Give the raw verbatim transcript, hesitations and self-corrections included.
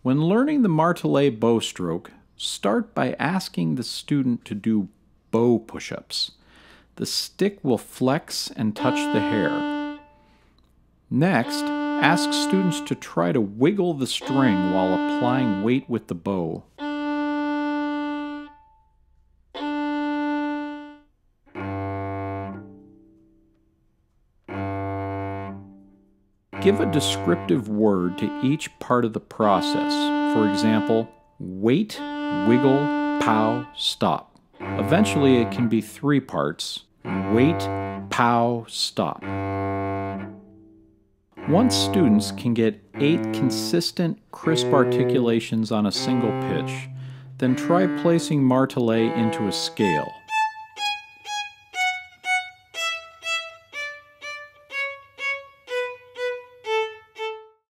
When learning the martelé bow stroke, start by asking the student to do bow push-ups. The stick will flex and touch the hair. Next, ask students to try to wiggle the string while applying weight with the bow. Give a descriptive word to each part of the process. For example, wait, wiggle, pow, stop. Eventually it can be three parts: wait, pow, stop. Once students can get eight consistent, crisp articulations on a single pitch, then try placing martelé into a scale.